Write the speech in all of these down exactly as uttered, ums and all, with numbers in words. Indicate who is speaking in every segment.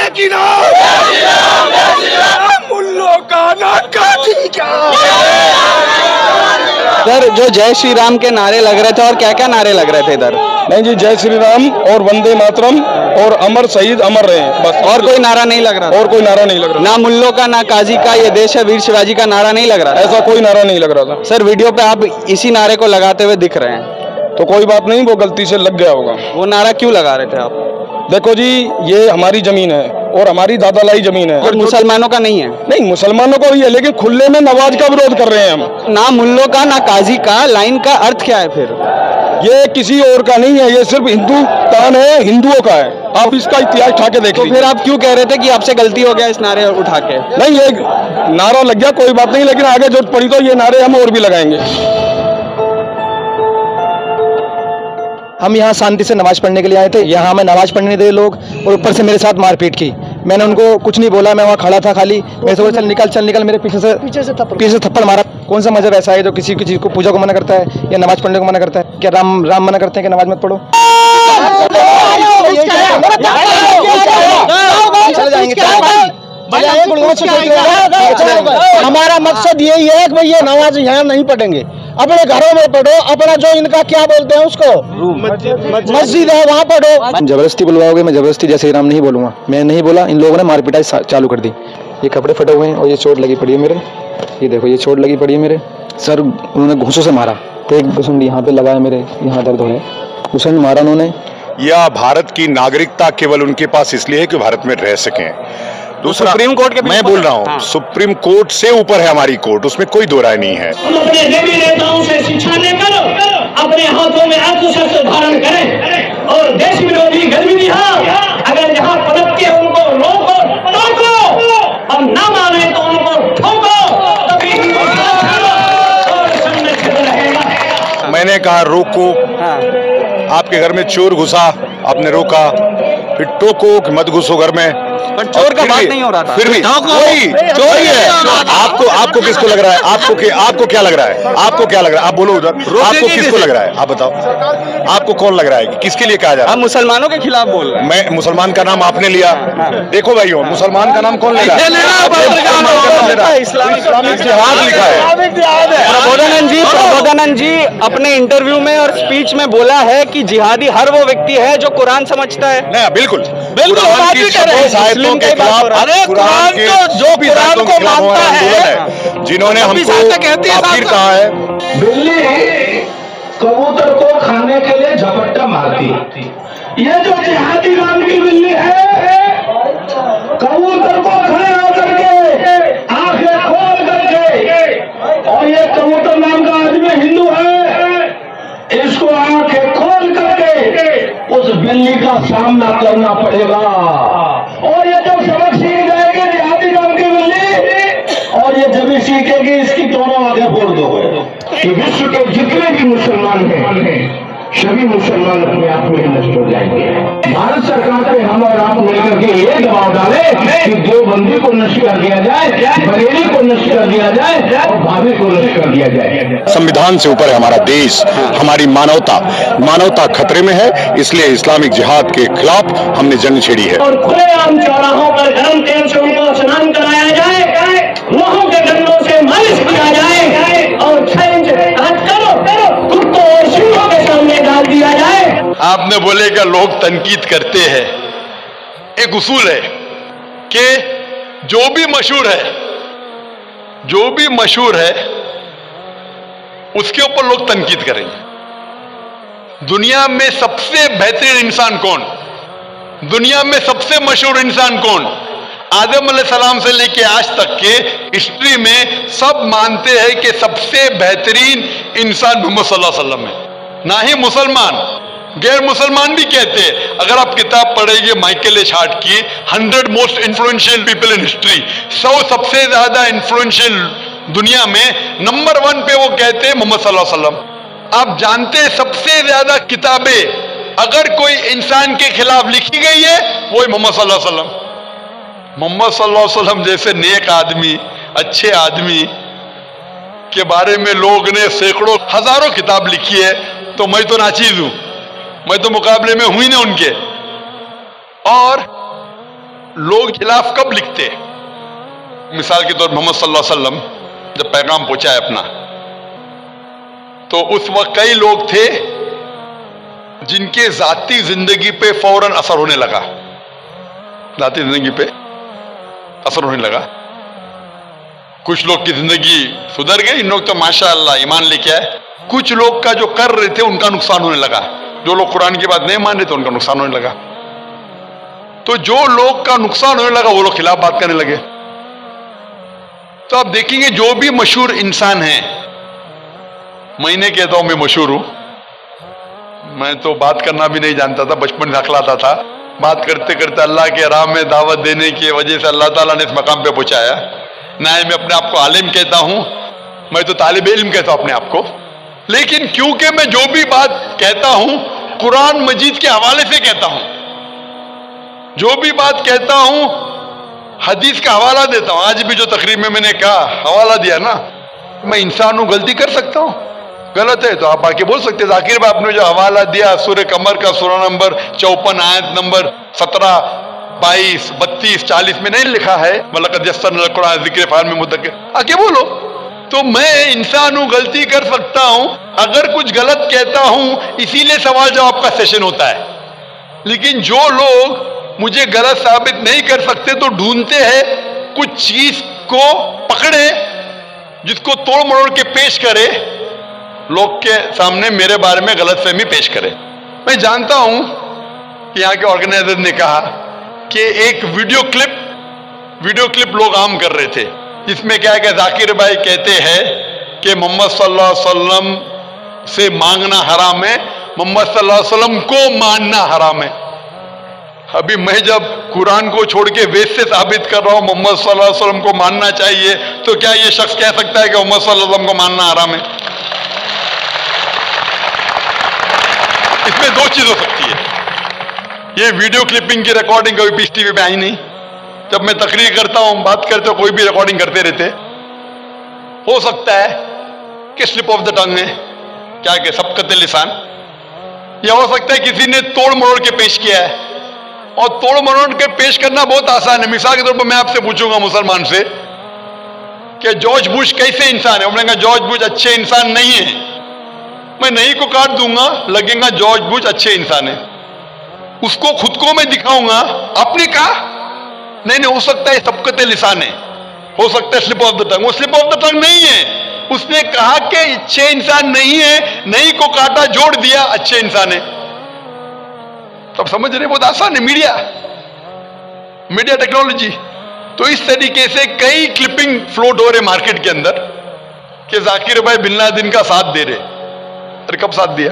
Speaker 1: की ना मुल्लों का ना काजी का।
Speaker 2: सर, जो जय श्री राम के नारे लग रहे थे, और क्या क्या नारे लग रहे थे इधर?
Speaker 3: नहीं जी, जय श्री राम और वंदे मातरम और अमर शहीद अमर रहे, बस।
Speaker 2: और कोई नारा नहीं लग रहा?
Speaker 3: और कोई नारा नहीं लग रहा,
Speaker 2: ना मुल्लों का ना काजी का, ये देश है वीर शिवाजी का नारा नहीं लग रहा?
Speaker 3: ऐसा कोई नारा नहीं लग रहा था।
Speaker 2: सर, वीडियो पे आप इसी नारे को लगाते हुए दिख रहे हैं,
Speaker 3: तो कोई बात नहीं, वो गलती से लग गया होगा।
Speaker 2: वो नारा क्यों लगा रहे थे आप?
Speaker 3: देखो जी, ये हमारी जमीन है और हमारी दादालाई जमीन है,
Speaker 2: और मुसलमानों का नहीं है?
Speaker 3: नहीं, मुसलमानों को भी है, लेकिन खुले में नवाज का विरोध कर रहे हैं हम।
Speaker 2: ना मुल्लों का ना काजी का, लाइन का अर्थ क्या है फिर?
Speaker 3: ये किसी और का नहीं है, ये सिर्फ हिंदुस्तान है, हिंदुओं का है। आप इसका इतिहास उठा के देख
Speaker 2: तो फिर आप क्यों कह रहे थे कि आपसे गलती हो गया इस नारे उठा के?
Speaker 3: नहीं, ये नारा लग गया, कोई बात नहीं, लेकिन आगे जरूरत पड़ी तो ये नारे हम और भी लगाएंगे।
Speaker 4: हम यहाँ शांति से नमाज पढ़ने के लिए आए थे, यहाँ हमें नमाज पढ़ने दे लोग, और ऊपर से मेरे साथ मारपीट की। मैंने उनको कुछ नहीं बोला, मैं वहाँ खड़ा था खाली, मैं सोचा चल निकल चल निकल, मेरे पीछे से पीछे से थप्पड़ पीछे से थप्पड़ मारा। कौन सा मजहब ऐसा है जो किसी किसी को पूजा को मना करता है या नमाज पढ़ने को मना करता है? क्या राम राम मना करते हैं कि नमाज मत पढ़ो? चले जाएंगे।
Speaker 5: हमारा मकसद यही है कि भाई ये नमाज यहाँ नहीं पढ़ेंगे, अपने घरों में पढ़ो, अपना जो इनका क्या बोलते हैं उसको मस्जिद है वहाँ पढ़ो।
Speaker 4: जबरदस्ती बुलवाओगे, मैं जबरदस्ती जय श्री राम नहीं बोलूंगा। मैं नहीं बोला, इन लोगों ने मार पिटाई चालू कर दी। ये कपड़े फटे हुए हैं और ये चोट लगी पड़ी है मेरे, ये देखो ये चोट लगी पड़ी है मेरे सर, उन्होंने घूंसों से मारा। एक घुसन यहाँ पे लगा है, मेरे यहाँ दर्द हो रहा है, घुसन मारा उन्होंने।
Speaker 6: या भारत की नागरिकता केवल उनके पास इसलिए है कि भारत में रह सकें। दूसरा,
Speaker 2: सुप्रीम कोर्ट के
Speaker 6: मैं बोल रहा हूँ, हाँ। सुप्रीम कोर्ट से ऊपर है हमारी कोर्ट, उसमें कोई दो राय नहीं है।
Speaker 7: हम अपने देवी नेताओं से शिक्षा लेकर अपने हाथों में अस्त्र शस्त्र धारण करें और देश विरोधी गतिविधियां अगर जहाँ पनपती है उनको रोको, टोको, और ना माने तो उनको ठोको, तभी और संरक्षित रहेगा।
Speaker 6: मैंने कहा रोको, आपके घर में चोर घुसा, आपने रोका, फिर टोको कि मत घुसो घर में,
Speaker 2: पर चोर का बात नहीं हो रहा था।
Speaker 6: फिर भी वही चोर ही है। आपको आपको किसको लग रहा है? आपको कि, आपको क्या लग रहा है? आपको क्या लग रहा है? आप बोलो उधर, आपको किसको लग रहा है? आप बताओ, आपको कौन लग रहा है? किसके लिए कहा जा रहा है?
Speaker 2: आप मुसलमानों के खिलाफ बोल रहे हैं।
Speaker 6: मैं मुसलमान का नाम आपने लिया, देखो भाइयों, मुसलमान का नाम कौन ले रहा है? इस्लामिक जिहाद लिखा है।
Speaker 2: प्रबोधानंद जी प्रबोधानंद जी अपने इंटरव्यू में और स्पीच में बोला है कि जिहादी हर वो व्यक्ति है जो कुरान समझता है।
Speaker 6: नहीं, बिल्कुल
Speaker 2: बिल्कुल
Speaker 6: के खिलाफ,
Speaker 2: अरे कुरान तो जो कुरान को मानता है,
Speaker 6: जिन्होंने हमको काफिर कहा है।
Speaker 8: बिल्ली कबूतर को खाने के लिए झपट्टा मारती, ये जो जिहादी नाम की बिल्ली है, कबूतर को खड़े होकर के आंखें खोल करके, और ये कबूतर नाम का आदमी हिंदू है, इसको आंखें खोल करके उस बिल्ली का सामना करना पड़ेगा। और ये जब सबक सीख जाएगी जिहादी नाम की बिल्ली, और ये जब भी सीखेगी इसकी दोनों आगे फोड़ दो कि विश्व के जितने भी मुसलमान हैं सभी मुसलमान अपने आप में नष्ट हो जाएंगे। भारत सरकार पे हम और आप मिलकर के ये दबाव डाले कि देवबंदी को नष्ट कर दिया जाए, बरेली को नष्ट कर दिया जाए और भाभी को नष्ट कर दिया जाए।
Speaker 6: संविधान से ऊपर है हमारा देश, हमारी मानवता, मानवता खतरे में है, इसलिए इस्लामिक जिहाद के खिलाफ हमने जंग छेड़ी है।
Speaker 7: और खुलेआम चौराहों पर गर्म तेल से उनको स्नान कराया जाए, लोहों के डंडों से मालिश किया जाए और छह इंच कट करो कुत्तों और सिंहों के सामने डाल दिया जाए।
Speaker 9: आपने बोले कि लोग तनकीद करते हैं, एक उसूल है कि जो भी मशहूर है जो भी मशहूर है उसके ऊपर लोग तनकीद करेंगे। दुनिया में सबसे बेहतरीन इंसान कौन, दुनिया में सबसे मशहूर इंसान कौन? आदम अलैहिस्सलाम से लेके आज तक के हिस्ट्री में सब मानते हैं कि सबसे बेहतरीन इंसान मोहम्मद सल्लल्लाहु अलैहि वसल्लम है। ना ही मुसलमान, गैर मुसलमान भी कहते हैं। अगर आप किताब पढ़ेंगे माइकल एच हार्ट की hundred most influential people in history, सौ सबसे ज्यादा इन्फ्लुएंशियल दुनिया में नंबर वन पे वो कहते हैं मोहम्मद सल्लल्लाहु अलैहि वसल्लम। आप जानते हैं सबसे ज्यादा किताबें अगर कोई इंसान के खिलाफ लिखी गई है वो मोहम्मद सल्लल्लाहु अलैहि वसल्लम। मोहम्मद सल्लल्लाहु अलैहि वसल्लम जैसे नेक आदमी, अच्छे आदमी के बारे में लोग ने सैकड़ों हजारों किताब लिखी है, तो मैं तो नाचीज हूं, मैं तो मुकाबले में हुई ना उनके। और लोग खिलाफ कब लिखते हैं? मिसाल के तौर पर मोहम्मद सल्लल्लाहु अलैहि वसल्लम जब पैगाम पहुंचा है अपना, तो उस वक्त कई लोग थे जिनके जाती जिंदगी पे फौरन असर होने लगा, जाती जिंदगी पे असर होने लगा। कुछ लोग की जिंदगी सुधर गई, इन लोग तो माशाअल्लाह ईमान लेके आए। कुछ लोग का जो कर रहे थे उनका नुकसान होने लगा, जो लोग कुरान की बात नहीं मान रहे थे उनका नुकसान होने लगा। तो जो लोग का नुकसान होने लगा वो लोग खिलाफ बात करने लगे। तो आप देखेंगे जो भी मशहूर इंसान है, मैं नहीं कहता हूं मैं मशहूर हूं, मैं तो बात करना भी नहीं जानता था, बचपन से हकलाता था। बात करते करते अल्लाह के राह में दावत देने की वजह से अल्लाह ताला ने इस मकाम पे पहुंचाया। ना ही मैं अपने आप को आलिम कहता हूं, मैं तो तालिब इल्म कहता हूं अपने आप को। लेकिन क्योंकि मैं जो भी बात कहता हूं कुरान मजीद के हवाले से कहता हूं, जो भी बात कहता हूं हदीस का हवाला देता हूं। आज भी जो तकरीर में मैंने कहा हवाला दिया ना, मैं इंसान हूं, गलती कर सकता हूं, गलत है तो आप आके बोल सकते हैं। जाकिर भाई आपने जो हवाला दिया सूरह कमर का सूरा नंबर चौपन आयत नंबर सत्रह बाईस बत्तीस चालीस में नहीं लिखा है वलक़द यस्सरना कुरान ज़िक्र फ़हल मिन मुद्दकिर, आके बोलो। तो मैं इंसान हूं, गलती कर सकता हूं, अगर कुछ गलत कहता हूं इसीलिए सवाल जवाब का सेशन होता है। लेकिन जो लोग मुझे गलत साबित नहीं कर सकते तो ढूंढते हैं कुछ चीज को पकड़े जिसको तोड़ मरोड़ के पेश करे, लोग के सामने मेरे बारे में गलत फहमी पेश करे। मैं जानता हूं कि यहाँ के ऑर्गेनाइजर ने कहा कि एक वीडियो क्लिप वीडियो क्लिप लोग आम कर रहे थे, इसमें क्या है कि जाकिर भाई कहते हैं कि मोहम्मद सल्लल्लाहु अलैहि वसल्लम से मांगना हराम है, मोहम्मद सल्लल्लाहु अलैहि वसल्लम को मानना हराम है। अभी मैं जब कुरान को छोड़ के वेद से साबित कर रहा हूं मोहम्मद सल्लल्लाहु अलैहि वसल्लम को मानना चाहिए, तो क्या ये शख्स कह सकता है कि मोहम्मद सल्लल्लाहु अलैहि वसल्लम को मानना हराम है? इसमें दो चीज हो सकती है। ये वीडियो क्लिपिंग की रिकॉर्डिंग कभी पीस टीवी पे आई नहीं। जब मैं तकरीर करता हूं, बात करते हो, कोई भी रिकॉर्डिंग करते रहते, हो सकता है कि स्लिप ऑफ द टंग है, क्या के सबकत लिसान, या हो सकता है किसी ने तोड़ मरोड़ के पेश किया है। और तोड़ मरोड़ के पेश करना बहुत आसान है। मिसाल के तौर पर मैं आपसे पूछूंगा मुसलमान से कि जॉर्ज बुश कैसे इंसान है, वो कहेंगे जॉर्ज बुश अच्छे इंसान नहीं है। मैं नहीं को काट दूंगा, लगेगा जॉर्ज बुश अच्छे इंसान है। उसको खुद को मैं दिखाऊंगा, आपने कहा नहीं नहीं, हो सकता है सबकत लिसान है, हो सकता है स्लिप ऑफ द टंग। वो स्लिप ऑफ द टंग नहीं है, उसने कहा कि अच्छे इंसान नहीं है, नहीं को काटा जोड़ दिया अच्छे इंसान है। तब समझ रहे, बहुत आसान है। Media media technology. तो इस तरीके से कई क्लिपिंग फ्लोट हो रहे मार्केट के अंदर कि जाकिर भाई बिन लादेन का साथ दे रहे। अरे कब साथ दिया?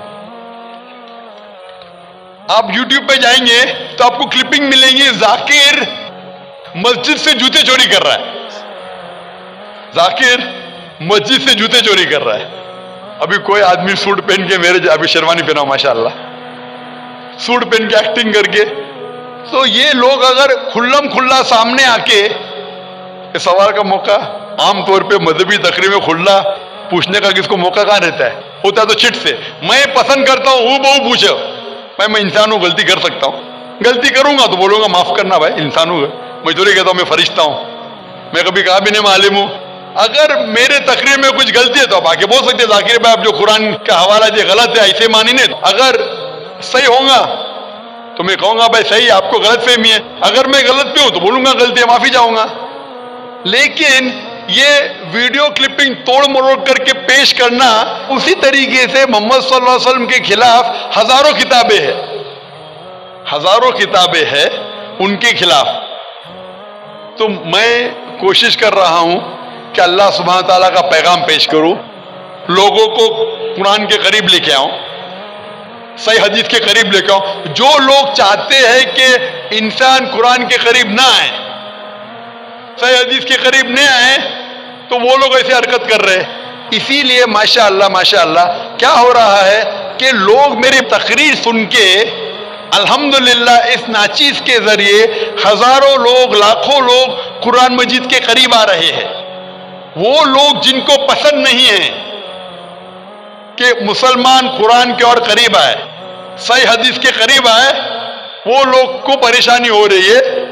Speaker 9: आप YouTube पे जाएंगे तो आपको क्लिपिंग मिलेंगी, जाकिर मस्जिद से जूते चोरी कर रहा है, जाकिर मस्जिद से जूते चोरी कर रहा है। अभी कोई आदमी सूट पहन के, मेरे अभी शेरवानी पहना माशाअल्लाह, सूट पहन के एक्टिंग करके, तो ये लोग अगर खुल्लम खुल्ला सामने आके, सवाल का मौका आमतौर पे मजहबी तकरीर में खुल्ला पूछने का किसको मौका कहाँ रहता है? होता है तो चिट से। मैं पसंद करता हूं हूँ बहु पूछो, मैं मैं इंसान हूं, गलती कर सकता हूं, गलती करूंगा तो बोलूंगा माफ करना भाई, इंसान हूं। मैं तो नहीं कहता हूं मैं फरिश्ता हूं, मैं कभी कहा भी नहीं मालिम हूं। अगर मेरे तकरीर में कुछ गलती है तो आप आके बोल सकते हैं जाकिर भाई आप जो कुरान का हवाला दिया गलत है, ऐसे मानी नहीं। अगर सही होगा तो मैं कहूंगा भाई सही, आपको गलत फहमी है। अगर मैं गलत पे हूं तो बोलूंगा गलती है, माफी चाहूंगा। लेकिन ये वीडियो क्लिपिंग तोड़ मरोड़ करके पेश करना, उसी तरीके से मोहम्मद सल्लल्लाहु अलैहि वसल्लम के खिलाफ हजारों किताबें हैं, हजारों किताबें हैं उनके खिलाफ। तो मैं कोशिश कर रहा हूं कि अल्लाह सुब्हान ताला का पैगाम पेश करूं, लोगों को कुरान के करीब लेके आऊं, सही हदीस के करीब लेके आऊं। जो लोग चाहते हैं कि इंसान कुरान के करीब ना आए, सही हदीस के करीब नहीं आए, तो वो लोग ऐसे हरकत कर रहे हैं। इसीलिए माशाअल्लाह माशाअल्लाह क्या हो रहा है कि लोग मेरी तकरीर सुन के अल्हम्दुलिल्लाह इस नाचीज के जरिए हजारों लोग, लाखों लोग कुरान मजीद के करीब आ रहे हैं। वो लोग जिनको पसंद नहीं है कि मुसलमान कुरान के और करीब आए, सही हदीस के करीब आए, वो लोग को परेशानी हो रही है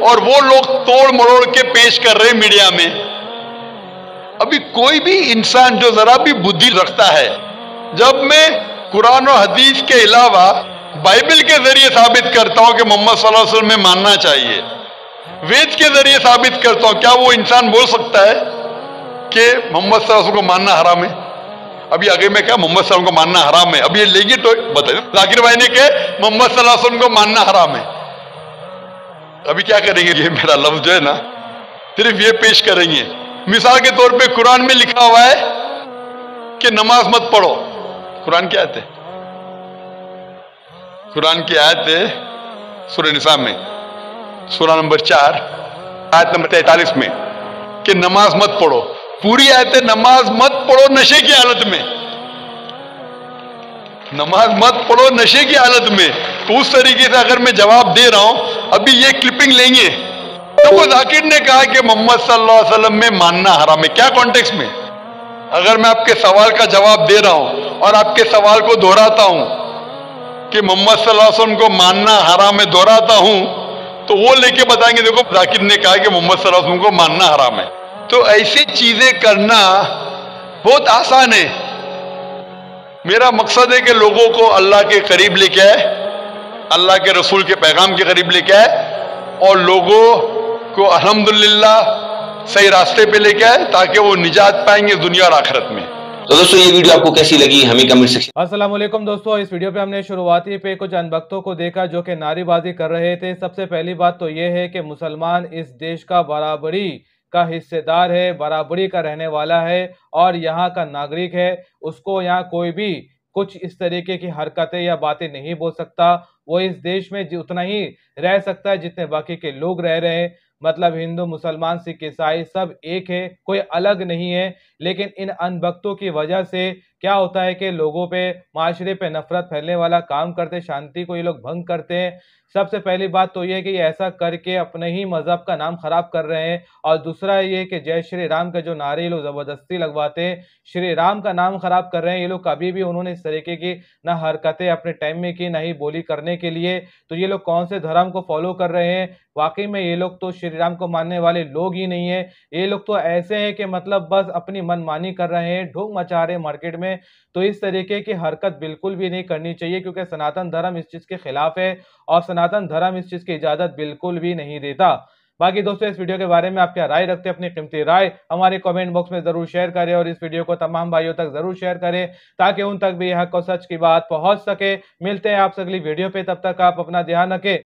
Speaker 9: और वो लोग तोड़ मरोड़ के पेश कर रहे मीडिया में। अभी कोई भी इंसान जो जरा भी बुद्धि रखता है, जब मैं कुरान और हदीस के अलावा बाइबल के जरिए साबित करता हूं कि मोहम्मद सल्लल्लाहु अलैहि वसल्लम में मानना चाहिए, वेद के जरिए साबित करता हूं, क्या वो इंसान बोल सकता है कि मोहम्मद सल्लल्लाहु अलैहि वसल्लम को मानना हराम है? अभी आगे में क्या मोहम्मद सल्लल्लाहु अलैहि वसल्लम को मानना हराम है, अभी ये लेंगे तो बताइए। जाकिर भाई ने कहा मोहम्मद सल्लल्लाहु अलैहि वसल्लम को मानना हराम है, अभी क्या करेंगे? ये मेरा लफ्ज जो है ना, सिर्फ ये पेश करेंगे। मिसाल के तौर पे कुरान में लिखा हुआ है कि नमाज मत पढ़ो, कुरान की आयत है, कुरान की आयत है सूरह निसा में, सूरह नंबर चार आयत नंबर तैतालीस में, कि नमाज मत पढ़ो। पूरी आयत है नमाज मत पढ़ो नशे की हालत में, नमाज मत पढ़ो नशे की हालत में। तो उस तरीके से अगर मैं जवाब दे रहा हूं, अभी ये क्लिपिंग लेंगे तो वो जाकिर ने कहा कि मोहम्मद सल्लल्लाहु अलैहि वसल्लम में मानना हराम है। क्या कॉन्टेक्स्ट में? अगर मैं आपके सवाल का जवाब दे रहा हूं और आपके सवाल को दोहराता हूं कि मोहम्मद सल्लल्लाहु अलैहि वसल्लम को मानना हराम है, दोहराता हूं, तो वो लेके बताएंगे देखो जाकिर ने कहा कि मोहम्मद सल्लल्लाहु अलैहि वसल्लम को मानना हराम है। तो ऐसी चीजें करना बहुत आसान है। मेरा मकसद है कि लोगों को अल्लाह के करीब लेके आए, अल्लाह के रसूल के पैगाम के करीब लेके आए, और लोगों को अल्हम्दुलिल्लाह सही रास्ते पे लेके आए, ताकि वो निजात पाएंगे दुनिया और आखिरत में।
Speaker 10: तो दोस्तों ये वीडियो आपको कैसी लगी हमें कमेंट सेक्शन।
Speaker 11: अस्सलाम वालेकुम दोस्तों, इस वीडियो पे हमने शुरुआती पे कुछ अनबख्तों को देखा जो कि नारेबाजी कर रहे थे। सबसे पहली बात तो ये है कि मुसलमान इस देश का बराबरी का हिस्सेदार है, बराबरी का रहने वाला है और यहाँ का नागरिक है। उसको यहाँ कोई भी कुछ इस तरीके की हरकतें या बातें नहीं बोल सकता। वो इस देश में उतना ही रह सकता है जितने बाकी के लोग रह रहे हैं। मतलब हिंदू, मुसलमान, सिख, ईसाई सब एक है, कोई अलग नहीं है। लेकिन इन अनबख्तों की वजह से क्या होता है कि लोगों पे, माशरे पे नफरत फैलने वाला काम करते, शांति को ये लोग भंग करते हैं। सबसे पहली बात तो ये कि ये ऐसा करके अपने ही मजहब का नाम खराब कर रहे हैं। और दूसरा ये कि जय श्री राम के जो नारे लोग जबरदस्ती लगवाते हैं, श्री राम का नाम खराब कर रहे हैं ये लोग। कभी भी उन्होंने इस तरीके की ना हरकतें अपने टाइम में की, ना ही बोली करने के लिए। तो ये लोग कौन से धर्म को फॉलो कर रहे हैं? वाकई में ये लोग तो श्री राम को मानने वाले लोग ही नहीं है। ये लोग तो ऐसे हैं कि मतलब बस अपनी मनमानी कर रहे हैं, ढोंग मचा रहे हैं मार्केट में। तो इस तरीके की हरकत बिल्कुल भी नहीं करनी चाहिए, क्योंकि सनातन धर्म इस चीज के खिलाफ है और सनातन धर्म इस चीज की इजाजत बिल्कुल भी नहीं देता। बाकी दोस्तों इस वीडियो के बारे में आप क्या राय रखते हैं? अपनी कीमती राय हमारे कमेंट बॉक्स में जरूर शेयर करें और इस वीडियो को तमाम भाइयों तक जरूर शेयर करें ताकि उन तक भी हक और सच की बात पहुंच सके। मिलते हैं आपसे अगली वीडियो पे, तब तक आप अपना ध्यान रखें।